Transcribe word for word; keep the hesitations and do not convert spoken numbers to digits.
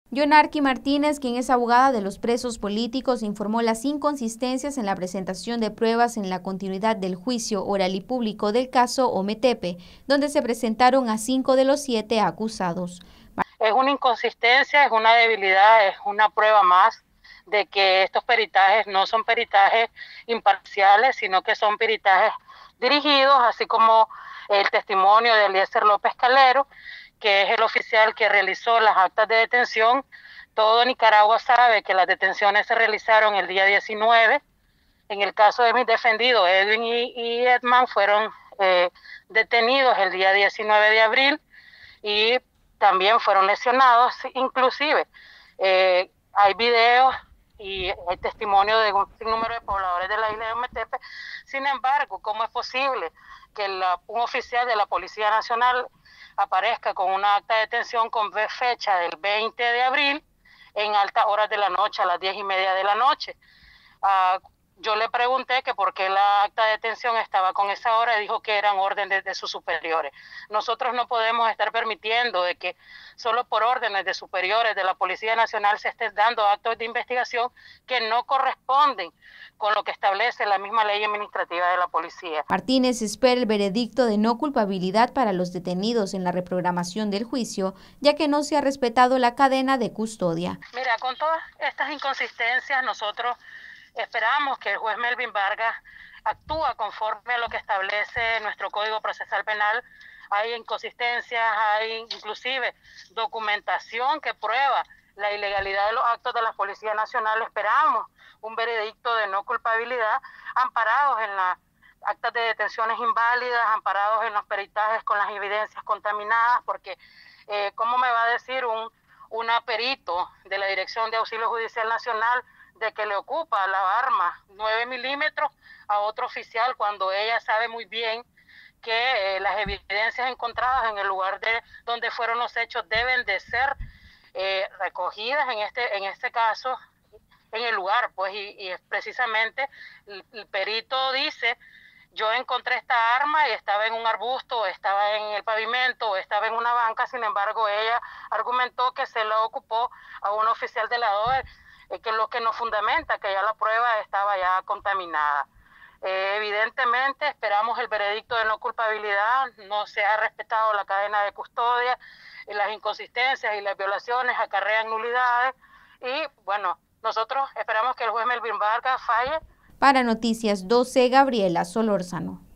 Yonarqui Martínez, quien es abogada de los presos políticos, informó las inconsistencias en la presentación de pruebas en la continuidad del juicio oral y público del caso Ometepe, donde se presentaron a cinco de los siete acusados. Es una inconsistencia, es una debilidad, es una prueba más de que estos peritajes no son peritajes imparciales, sino que son peritajes dirigidos, así como el testimonio de Eliezer López Calero, que es el oficial que realizó las actas de detención. Todo Nicaragua sabe que las detenciones se realizaron el día diecinueve. En el caso de mis defendidos, Edwin y, y Edman, fueron eh, detenidos el día diecinueve de abril y también fueron lesionados. Inclusive eh, hay videos y hay testimonio de un sinnúmero de pobladores de la isla de Ometepe. Sin embargo, ¿cómo es posible que la, un oficial de la Policía Nacional aparezca con una acta de detención con fecha del veinte de abril en altas horas de la noche, a las diez y media de la noche? Uh, yo le pregunté que por qué la acta de detención estaba con esa hora y dijo que eran órdenes de sus superiores. Nosotros no podemos estar permitiendo de que solo por órdenes de superiores de la Policía Nacional se estén dando actos de investigación que no corresponden con lo que establece la misma ley administrativa de la policía. Martínez espera el veredicto de no culpabilidad para los detenidos en la reprogramación del juicio, ya que no se ha respetado la cadena de custodia. Mira, con todas estas inconsistencias nosotros esperamos que el juez Melvin Vargas actúe conforme a lo que establece nuestro Código Procesal Penal. Hay inconsistencias, hay inclusive documentación que prueba la ilegalidad de los actos de la Policía Nacional. Esperamos un veredicto de no culpabilidad, amparados en las actas de detenciones inválidas, amparados en los peritajes con las evidencias contaminadas, porque eh, ¿cómo me va a decir un una perito de la Dirección de Auxilio Judicial Nacional de que le ocupa la arma nueve milímetros a otro oficial cuando ella sabe muy bien que eh, las evidencias encontradas en el lugar de donde fueron los hechos deben de ser eh, recogidas en este en este caso en el lugar, pues, y, y precisamente el, el perito dice: yo encontré esta arma y estaba en un arbusto, estaba en el pavimento, estaba en una banca. Sin embargo, ella argumentó que se la ocupó a un oficial de la D O E, eh, que es lo que nos fundamenta, que ya la prueba estaba ya contaminada. Eh, evidentemente, esperamos el veredicto de no culpabilidad. No se ha respetado la cadena de custodia, y las inconsistencias y las violaciones acarrean nulidades. Y bueno, nosotros esperamos que el juez Melvin Vargas falle. Para Noticias doce, Gabriela Solórzano.